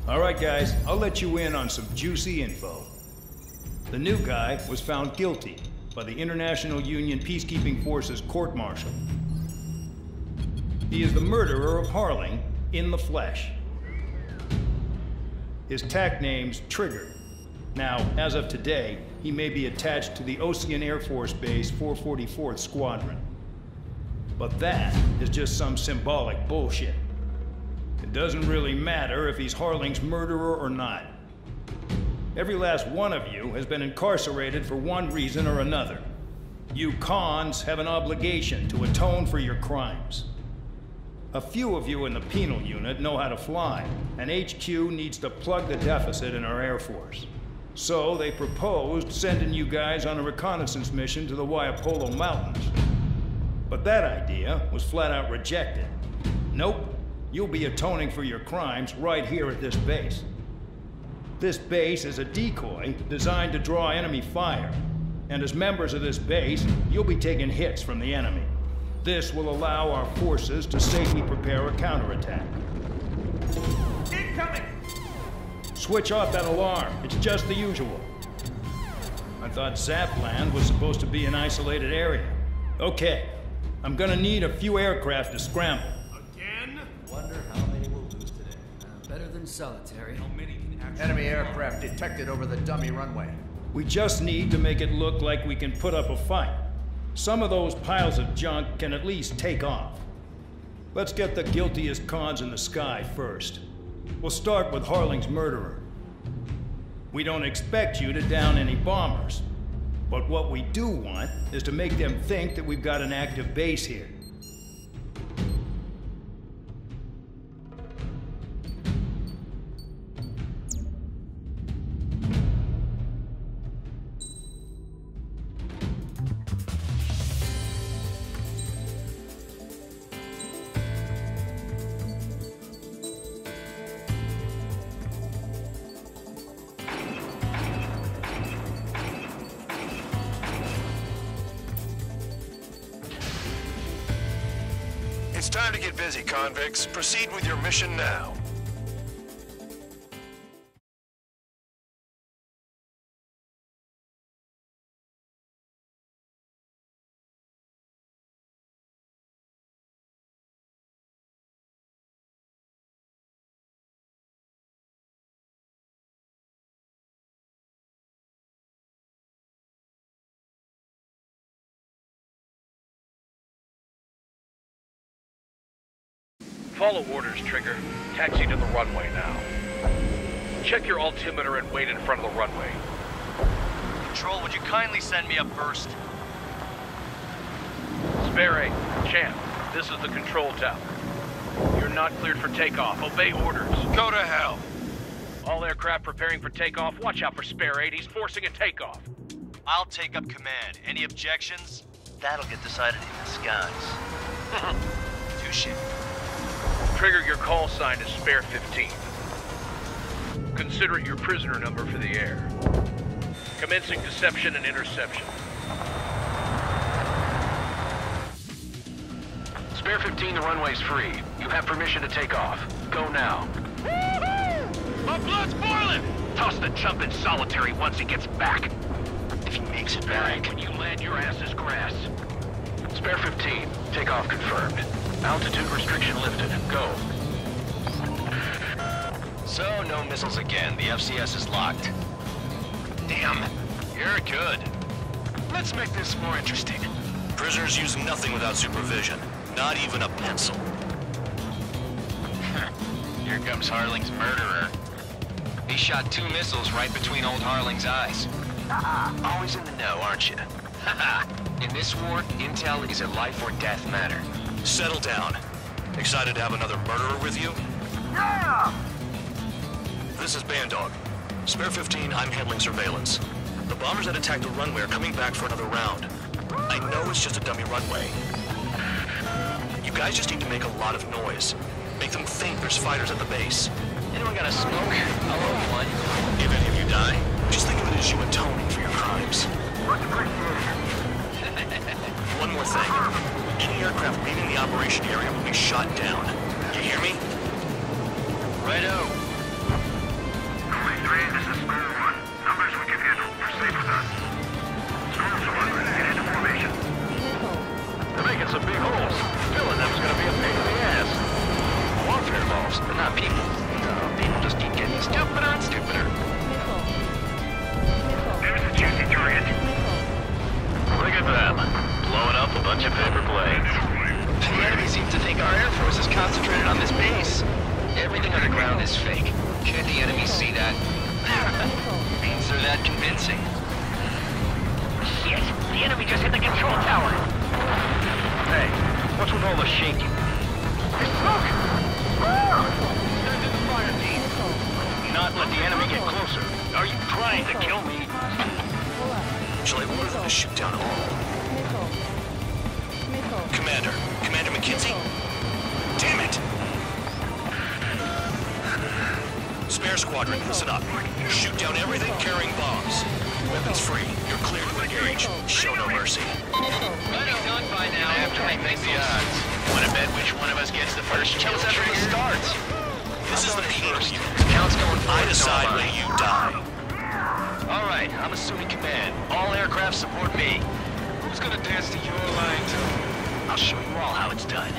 All right, guys, I'll let you in on some juicy info. The new guy was found guilty by the International Union Peacekeeping Forces court-martial. He is the murderer of Harling in the flesh. His TAC name's Trigger. Now, as of today, he may be attached to the Osean Air Force Base 444th Squadron. But that is just some symbolic bullshit. It doesn't really matter if he's Harling's murderer or not. Every last one of you has been incarcerated for one reason or another. You cons have an obligation to atone for your crimes. A few of you in the penal unit know how to fly, and HQ needs to plug the deficit in our Air Force. So they proposed sending you guys on a reconnaissance mission to the Waiapolo Mountains. But that idea was flat out rejected. Nope, you'll be atoning for your crimes right here at this base. This base is a decoy designed to draw enemy fire. And as members of this base, you'll be taking hits from the enemy. This will allow our forces to safely prepare a counterattack. Incoming! Switch off that alarm. It's just the usual. I thought Zapland was supposed to be an isolated area. Okay, I'm gonna need a few aircraft to scramble. Again? Wonder how many we'll lose today. Better than solitary. How many can actually... Enemy aircraft detected over the dummy runway. We just need to make it look like we can put up a fight. Some of those piles of junk can at least take off. Let's get the guiltiest cons in the sky first. We'll start with Harling's murderer. We don't expect you to down any bombers. But what we do want is to make them think that we've got an active base here. It's time to get busy, convicts. Proceed with your mission now. Follow orders, Trigger. Taxi to the runway now. Check your altimeter and wait in front of the runway. Control, would you kindly send me up first? Spare 8, Champ, this is the control tower. You're not cleared for takeoff. Obey orders. Go to hell. All aircraft preparing for takeoff. Watch out for Spare 8. He's forcing a takeoff. I'll take up command. Any objections? That'll get decided in the skies. Touche. Trigger, your call sign is Spare 15. Consider it your prisoner number for the air. Commencing deception and interception. Spare 15, the runway's free. You have permission to take off. Go now. Woohoo! My blood's boiling! Toss the chump in solitary once he gets back. If he makes it back. When you land, your ass is grass. Spare 15, takeoff confirmed. Altitude restriction lifted. Go. So, no missiles again. The FCS is locked. Damn, you're good. Let's make this more interesting. Prisoners use nothing without supervision. Not even a pencil. Here comes Harling's murderer. He shot 2 missiles right between old Harling's eyes. Always in the know, aren't you? In this war, intel is a life or death matter. Settle down. Excited to have another murderer with you? Yeah! This is Bandog. Spare 15, I'm handling surveillance. The bombers that attacked the runway are coming back for another round. I know it's just a dummy runway. You guys just need to make a lot of noise. Make them think there's fighters at the base. Anyone got a smoke? I'll own one. If any of you die, just think of it as you atoning for your crimes. Much appreciated. One more thing. Any aircraft leaving the operation area will be shot down. You hear me? Righto. is Squadron 1. Numbers we can handle. Proceed with us. Squadron 1, get into formation. They're making some big holes. Filling them's gonna be a pain in the ass. Warfare balls, but not people. No, people just keep getting stupider and stupider. There's a juicy target. Look at them. Blowing up a bunch of paper planes. The enemy seems to think our Air Force is concentrated on this base. Everything underground is fake. Can the enemy see that? Means they're that convincing. Shit! The enemy just hit the control tower! Hey, what's with all the shaking? There's smoke! Send in the fire team. Not let the enemy get closer. Are you trying to kill me? Shall I order them to shoot down all? Commander McKinsey? Damn it! Spare squadron, listen up. Shoot down everything carrying bombs. Weapons free. You're clear to engage. Show no mercy. Running done by now. I have to rethink the odds. Want to bet which one of us gets the first kill after it starts? This is the penal unit. Count's going I first, decide no when mine. you die. All right, I'm assuming command. All aircraft support me. Who's gonna dance to your line, too? I'll show you all how it's done.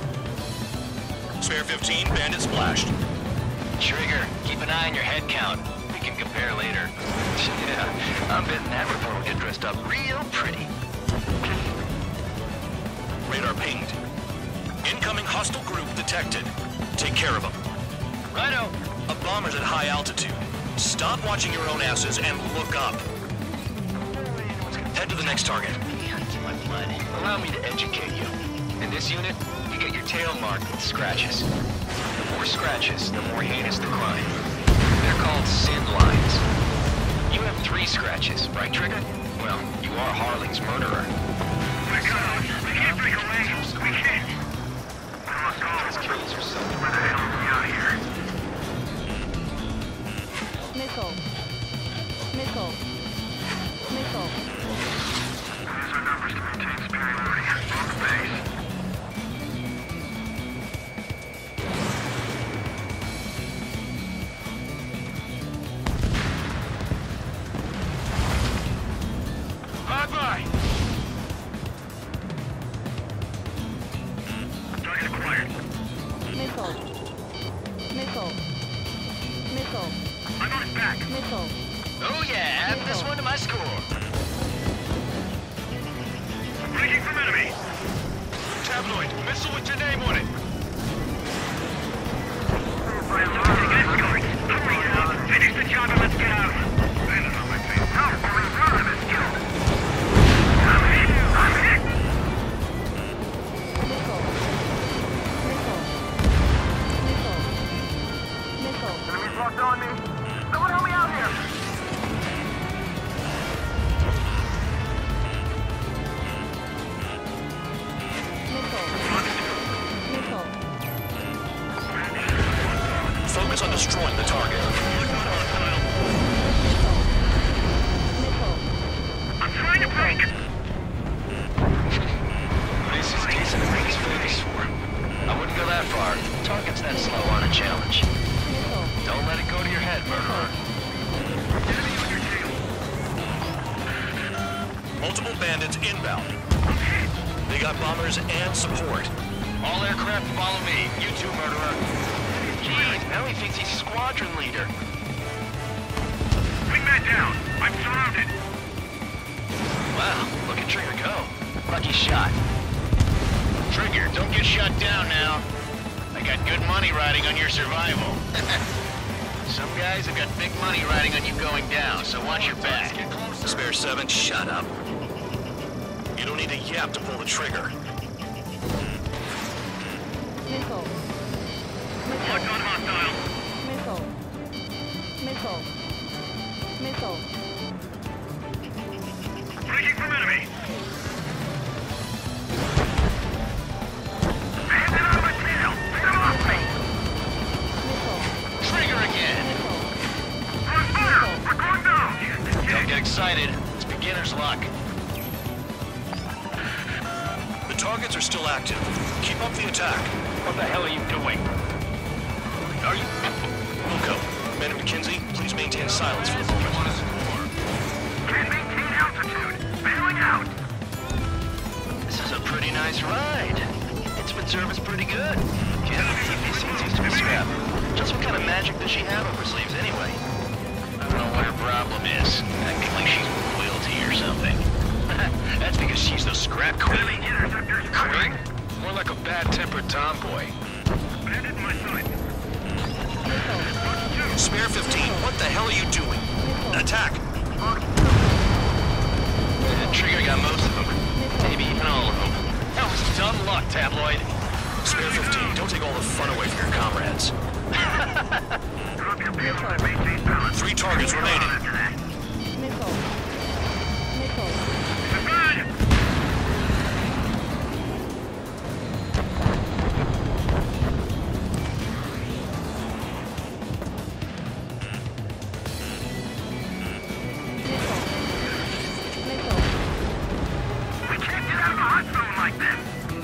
Spare 15, bandit splashed. Trigger, keep an eye on your head count. We can compare later. Yeah, I'm betting that report will get dressed up real pretty. Radar pinged. Incoming hostile group detected. Take care of them. Righto. A bomber's at high altitude. Stop watching your own asses and look up. Head to the next target. My blood. Allow me to educate you. In this unit, you get your tail marked with scratches. The more scratches, the more heinous the crime. They're called sin lines. You have 3 scratches, right, Trigger? Well, you are Harling's murderer. We're cut off. We can't break away. We can't. We must go. These kills are so... Where the hell are we out here? Missile. Use our numbers to maintain superiority. On the base. Hard by. Target acquired. I'm on his back. Oh yeah, add this one to my score. Breaking from enemy. Tabloid, missile with your name on it. Hurry up. Finish the job and let's get out. Landed on my feet. No, we're in front of this kill. I'm hit. Enemies locked on me. Someone help me out here. Focus on destroying the target. I'm trying to break. This is decent at he's famous for. I wouldn't go that far. Target's that slow on a challenge. Don't let it go to your head, murderer. Enemy on your tail. Multiple bandits inbound. They got bombers and support. All aircraft follow me. You too, murderer. Jeez, now he thinks he's squadron leader. Wingman down. I'm surrounded. Wow, look at Trigger go. Lucky shot. Trigger, don't get shot down now. I got good money riding on your survival. Some guys have got big money riding on you going down, so watch your back. Spare 7, shut up. You don't need a yap to pull the trigger. Locked on hostile. Breaking from enemy. Hand it out of my tail. Get him off me. Trigger again. On fire. We're going down. Don't get excited. It's beginner's luck. The targets are still active. Keep up the attack. What the hell are you doing? Are you... Wilco, Commander McKinsey, please maintain silence for the moment. Can't maintain altitude. Bailing out. This is a pretty nice ride. Instrument service pretty good. TV seems to be scrapped. Just what kind of magic does she have up her sleeves anyway? I don't know what her problem is. Acting like she's royalty or something. That's because she's the scrap queen. Enemy interceptors. Queen? More like a bad-tempered tomboy. Bandit in my sight. Spare 15, what the hell are you doing? Attack! Trigger got most of them. Maybe even all of them. That was dumb luck, Tabloid. Spare 15, don't take all the fun away from your comrades. Drop your payload and maintain balance. 3 targets remaining. Civilian! We can't get out of the hot zone like this.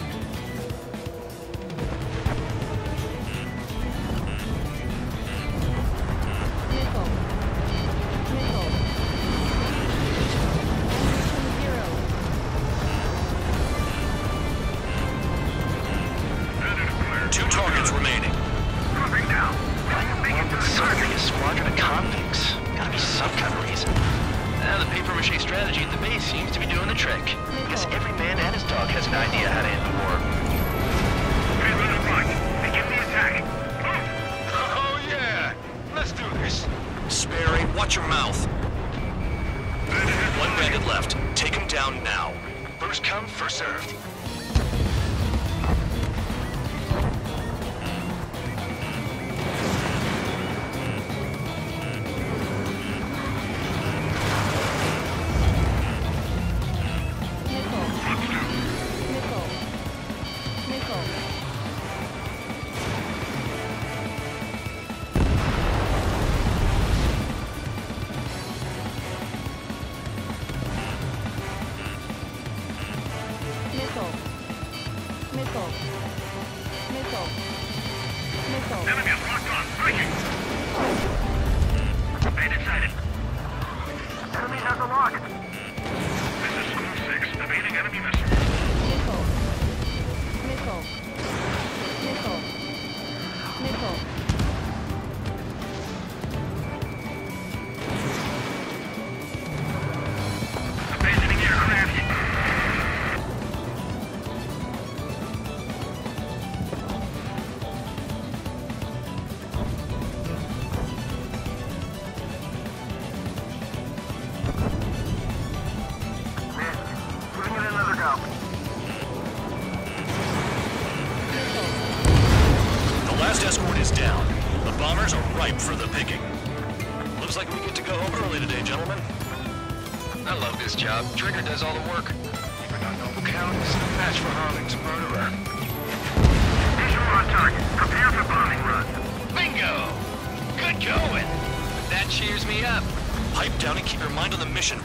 Two targets remaining. Dropping down. Certainly a squadron of convicts. Gotta be some kind of reason. The papier-mâché strategy at the base seems to be doing the trick. Guess every man and his dog has an idea how to end the war. Payload at launch. Begin the attack. Oh yeah! Let's do this. Spare 8, watch your mouth. 1 bandit left. Take him down now. First come, first served. Enemy is locked on. Breaking. Bandit sighted. Enemy has a lock. This is School 6. Evading enemy missile. Abandoning aircraft. Putting in another go. The last escort is down. The bombers are ripe for the picking. Looks like we get to go home early today, gentlemen. I love this job. Trigger does all the work. Even on Noble County is no match for Harling's murderer. Visual on target. Prepare for bombing run. Bingo! Good going! That cheers me up. Pipe down and keep your mind on the mission.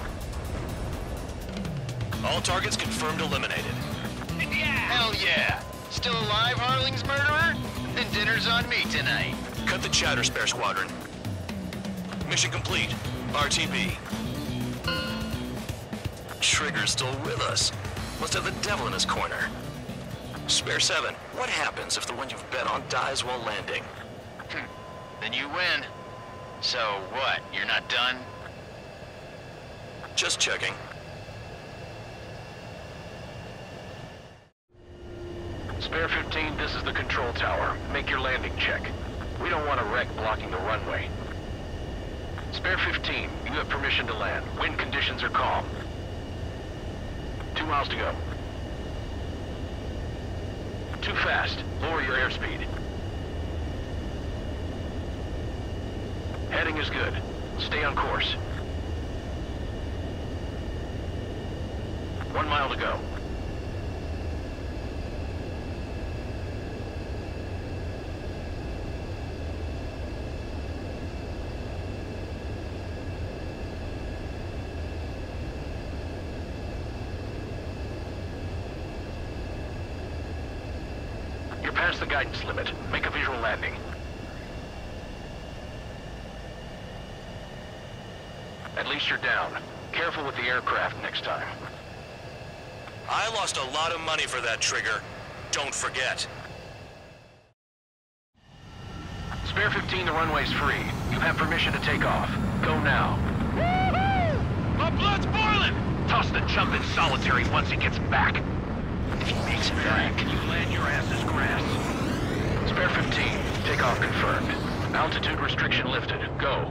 All targets confirmed eliminated. Hell yeah! Still alive, Harling's murderer? Then dinner's on me tonight. Cut the chatter, Spare Squadron. Mission complete. RTB. Trigger's still with us. Must have the devil in his corner. Spare 7, what happens if the one you've bet on dies while landing? Then you win. So what, you're not done? Just checking. Spare 15, this is the control tower. Make your landing check. We don't want a wreck blocking the runway. Spare 15, you have permission to land. Wind conditions are calm. 2 miles to go. Too fast. Lower your airspeed. Heading is good. Stay on course. 1 mile to go. You're past the guidance limit. Make a visual landing. At least you're down. Careful with the aircraft next time. I lost a lot of money for that trigger. Don't forget. Spare 15, the runway's free. You have permission to take off. Go now. Woohoo! My blood's boiling! Toss the chump in solitary once he gets back. If he makes it back, you land your ass as grass. Spare 15, takeoff confirmed. Altitude restriction lifted. Go.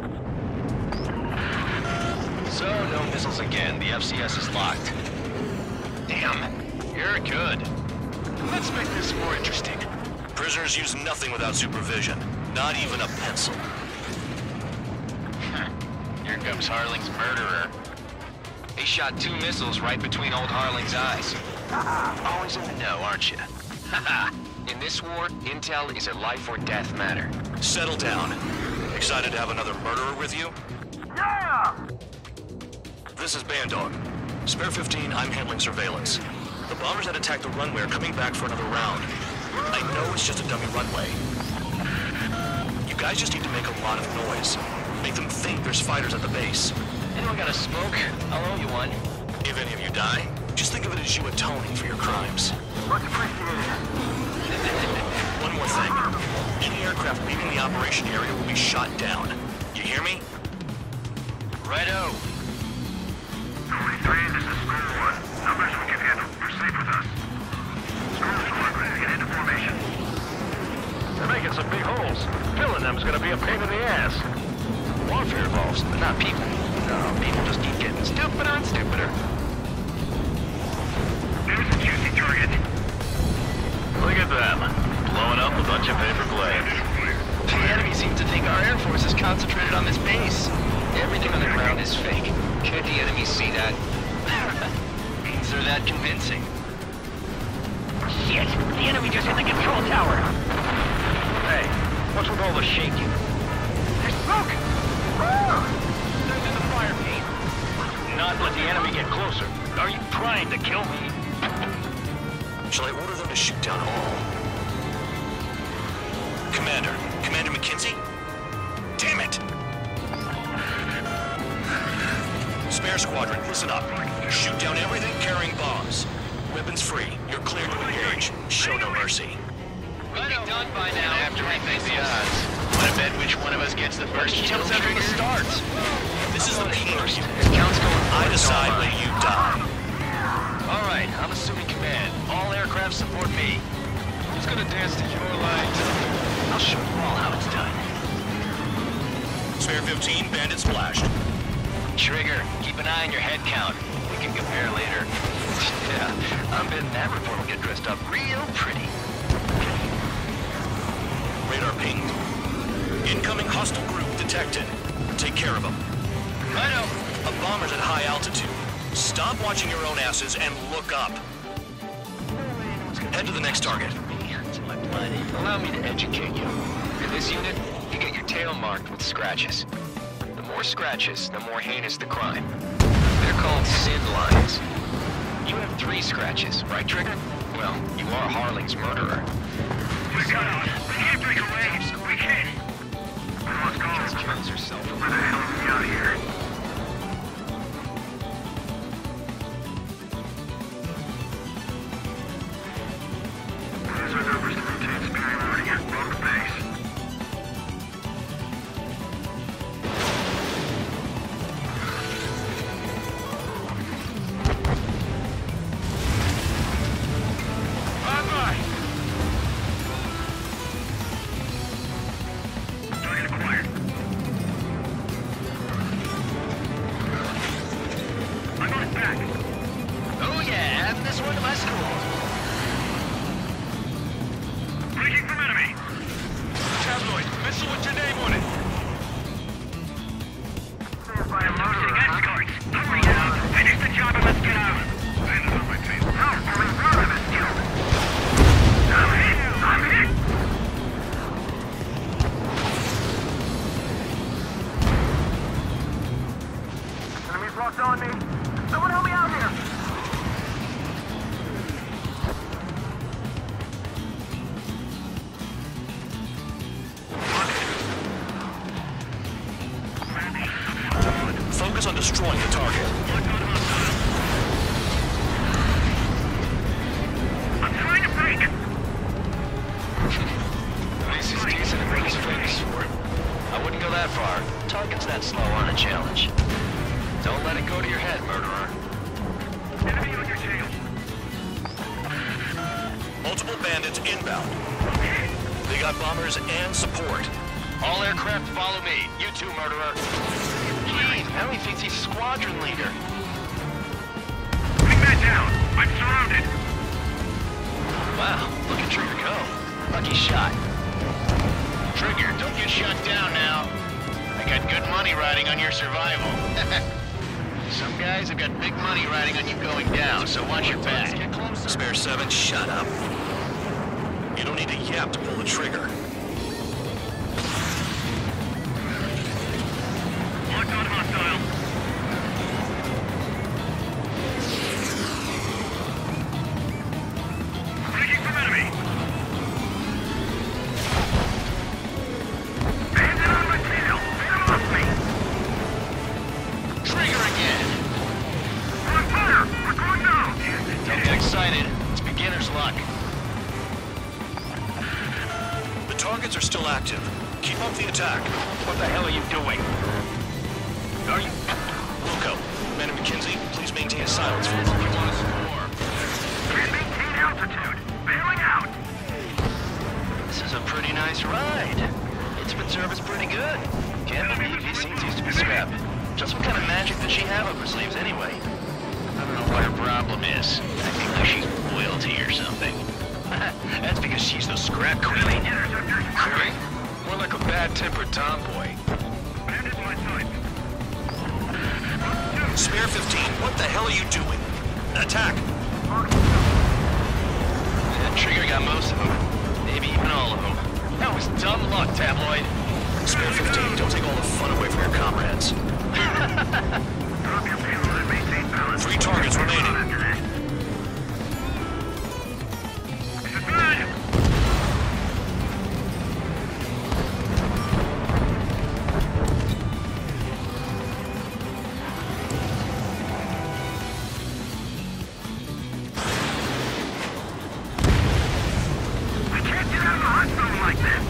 So, no missiles again. The FCS is locked. Damn, you're good. Let's make this more interesting. Prisoners use nothing without supervision. Not even a pencil. Here comes Harling's murderer. He shot 2 missiles right between old Harling's eyes. Always in the know, aren't you? In this war, intel is a life or death matter. Settle down. Excited to have another murderer with you? Yeah! This is Bandog. Spare 15, I'm handling surveillance. The bombers that attacked the runway are coming back for another round. I know it's just a dummy runway. You guys just need to make a lot of noise. Make them think there's fighters at the base. Anyone got a smoke? I'll owe you one. If any of you die, just think of it as you atoning for your crimes. Much appreciated. One more thing. Any aircraft leaving the operation area will be shot down. You hear me? Righto. 23, this is Squadron. Numbers we can handle. You're safe with us. Squadron, get into formation. They're making some big holes. Filling them's gonna be a pain in the ass. Warfare evolves, but not people. No, people just keep getting stupider and stupider. There's a juicy target. Look at them. Blowing up a bunch of paper planes. The enemy seems to think our Air Force is concentrated on this base. Everything on the ground is fake. Can't the enemy see that? Means they're that convincing. Shit! The enemy just hit the control tower! Hey, what's with all the shaking? There's smoke! Send in the fire, Pete. Not let the enemy get closer. Are you trying to kill me? Shall I order them to shoot down all? Commander McKinsey? Damn it! Spare Squadron, listen up. Shoot down everything carrying bombs. Weapons free. You're cleared to engage. Show no mercy. We'll be done by now after we face the odds. Wanna bet which one of us gets the first kill after the start? This is the penal. It counts going I decide when you die. All right, I'm assuming command. All aircraft support me. Who's gonna dance to your lines? I'll show you all how it's done. Spare 15, bandit splashed. Trigger, keep an eye on your head count. We can compare later. Yeah, I'm betting that report will get dressed up real pretty. Radar pinged. Incoming hostile group detected. Take care of them. Righto. A bomber's at high altitude. Stop watching your own asses and look up. Head to the next target. Allow me to educate you. In this unit, you get your tail marked with scratches. The more scratches, the more heinous the crime. They're called sin lines. You have 3 scratches, right, Trigger? Well, you are Harling's murderer. We got it. We can't break away. We can't. Let's go. Just kills herself. Where the hell is he out here? These are numbers to maintain superiority at rogue base. Bye-bye. Target acquired. destroying the target. I'm trying to break. This is decent and what he's famous for. I wouldn't go that far. Target's that slow on a challenge. Don't let it go to your head, murderer. Enemy on your tail. Multiple bandits inbound. They got bombers and support. All aircraft follow me. You too, murderer. Jeez, now he thinks he's squadron leader. Bring that down. I'm surrounded. Wow, look at Trigger go. Lucky shot. Trigger, don't get shot down now. I got good money riding on your survival. Some guys have got big money riding on you going down, so watch your back. Get closer. Spare 7, shut up. You don't need to yap to pull the trigger. Locked on hostile. Breaking from enemy. Bandit on my tail. Get him off me. Trigger again. We're on fire. We're going down. Don't get excited. It's beginner's luck. The targets are still active. Keep up the attack. What the hell are you doing? Are you... Wilco, man at McKinsey, please maintain silence for a You moment. want to score? Can't maintain altitude. Bailing out. This is a pretty nice ride. Instrument service pretty good. Can't believe these things used to be scrapped. Just what kind of magic does she have up her sleeves anyway? I don't know what her problem is. I think like she's royalty or something. That's because she's the scrap queen. Queen? More like a bad-tempered tomboy. Bandit's my sight. Spare 15, what the hell are you doing? Attack! That Trigger got most of them. Maybe even all of them. That was dumb luck, Tabloid. Spare 15, don't take all the fun away from your comrades. Drop your payload and maintain balance. 3 targets remaining. This is good. I can't get out of the hot zone like this.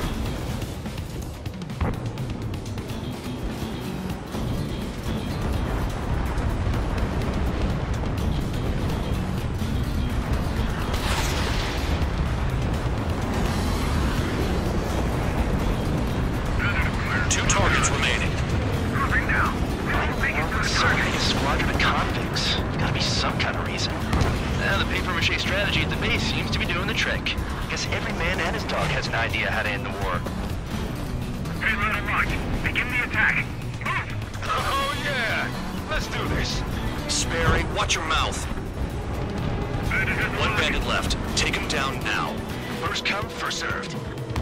Moving now. Certainly a squadron of convicts. Gotta be some kind of reason. The papier-mâché strategy at the base seems to be doing the trick. Guess every man and his dog has an idea how to end the war. Payload unlocked. Begin the attack. Move! Oh yeah! Let's do this. Spare 8, watch your mouth. Bandit has 1 bandit left. Take him down now. First come, first served.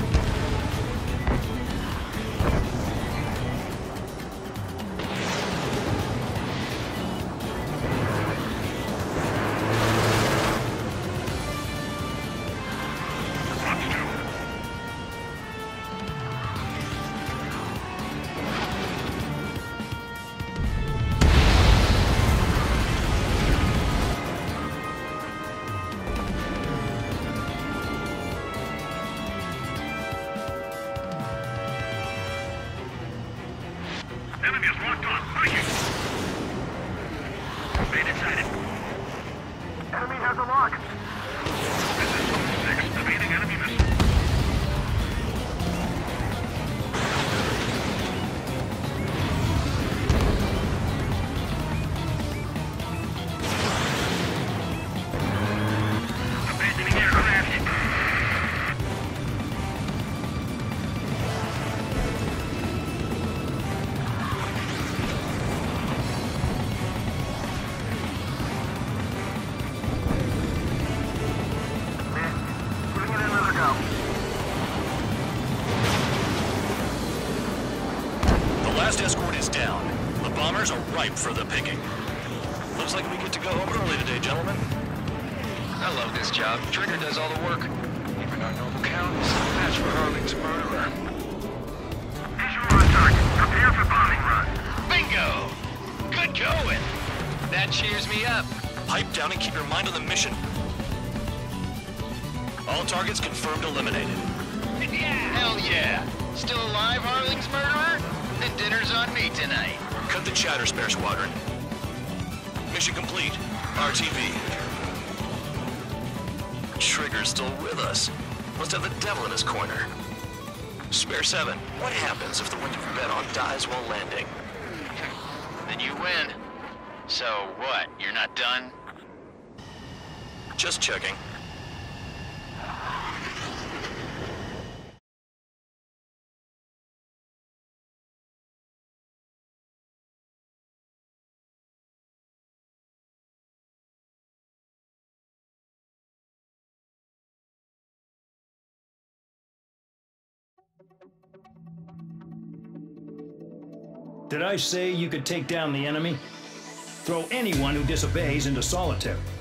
Enemy is locked on. Breaking. Bandit sighted. Enemy has a lock. This is Zone 6. Evading enemy missile. Abandoning aircraft. Putting in another go. The last escort is down. The bombers are ripe for the picking. Looks like we get to go home early today, gentlemen. I love this job. Trigger does all the work. Even our noble count is no match for Harling's murderer. Visual on target. Prepare for bombing run. Bingo! Good going! That cheers me up. Pipe down and keep your mind on the mission. All targets confirmed eliminated. Hell yeah! Still alive, Harling's murderer? Then dinner's on me tonight. Cut the chatter, Spare Squadron. Mission complete. RTV. Trigger's still with us. Must have the devil in his corner. Spare 7, what happens if the one you've bet on dies while landing? Then you win. So what, you're not done? Just checking. Did I say you could take down the enemy? Throw anyone who disobeys into solitary.